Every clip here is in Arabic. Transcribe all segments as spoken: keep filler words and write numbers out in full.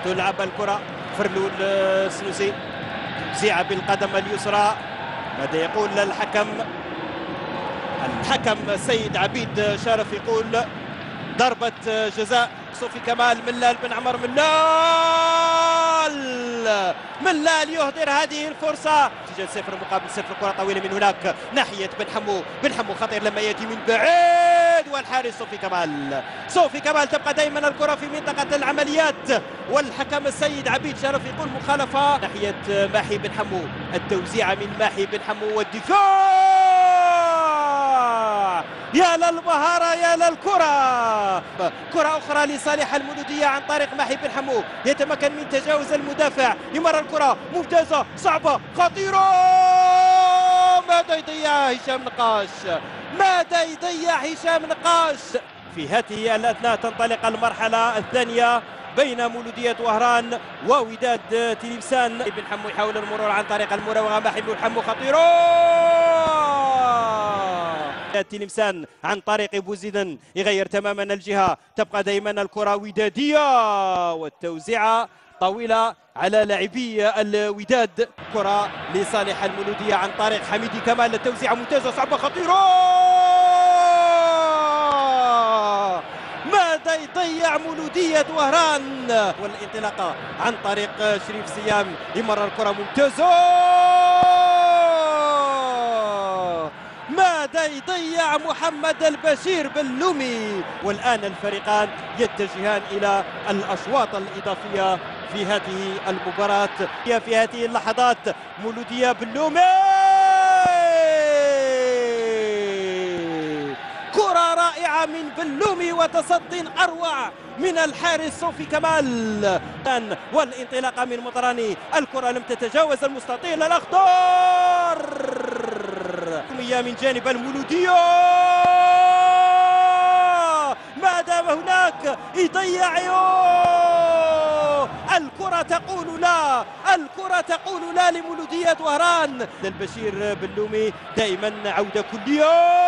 تلعب الكرة فرلول السنوسي، توزيعة بالقدم اليسرى. ماذا يقول الحكم؟ الحكم سيد عبيد شرف يقول ضربة جزاء. صوفي كمال، ملال بن عمر، ملال ملال يهدر هذه الفرصة. نتيجة صفر مقابل صفر. كرة طويلة من هناك ناحية بن حمو، بن حمو خطير لما يأتي من بعيد، والحارس صوفي كمال. صوفي كمال تبقى دائما الكرة في منطقة العمليات، والحكم السيد عبيد شرف يقول مخالفة ناحية ماحي بن حمو. التوزيعة من ماحي بن حمو والدفاع. يا للمهارة يا للكرة. كرة أخرى لصالح المولودية عن طريق ماحي بن حمو، يتمكن من تجاوز المدافع، يمر الكرة ممتازة صعبة خطيرة. ماذا يضيع هشام نقاش؟ ماذا يضيع هشام نقاش؟ في هذه الأثناء تنطلق المرحلة الثانية بين مولودية وهران ووداد تلمسان. بن حمو يحاول المرور عن طريق المراوغة، ماحي بن حمو خطيرة. تلمسان عن طريق بوزيدن يغير تماما الجهة، تبقى دائما الكرة ودادية، والتوزيعة طويلة على لاعبي الوداد. كرة لصالح المولودية عن طريق حميدي كمال، التوزيعة ممتازة صعبة خطيرة. ماذا يضيع مولودية وهران؟ والانطلاقة عن طريق شريف سيام، يمرر الكرة ممتازة. ماذا يضيع محمد البشير بلومي؟ والآن الفريقان يتجهان إلى الأشواط الإضافية في هذه المباراة. في هذه اللحظات مولودية بلومي، كرة رائعة من بلومي وتصد أروع من الحارس صوفي كمال. والانطلاقة من مطراني، الكرة لم تتجاوز المستطيل الأخضر من جانب المولودية. ما دام هناك يضيع، الكرة تقول لا، الكرة تقول لا لمولودية وهران. البشير بلومي دائما عودة كلية،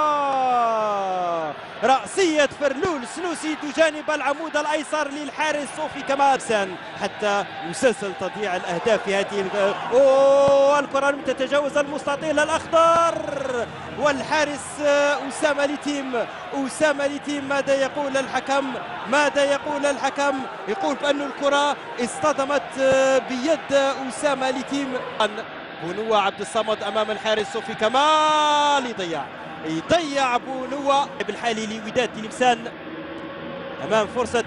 رأسية فرلول سنوسي تجانب العمود الأيسر للحارس صوفي كمال، حتى مسلسل تضييع الأهداف في هذه ال... أوه الكرة لم تتجاوز المستطيل الأخضر، والحارس أسامة لتيم. أسامة لتيم، ماذا يقول الحكم؟ ماذا يقول الحكم؟ يقول بأن الكرة اصطدمت بيد أسامة لتيم. بونوا عبد الصمد أمام الحارس صوفي كمال، يضيع يضيع بونوا بالحالي لوداد تلمسان أمام فرصة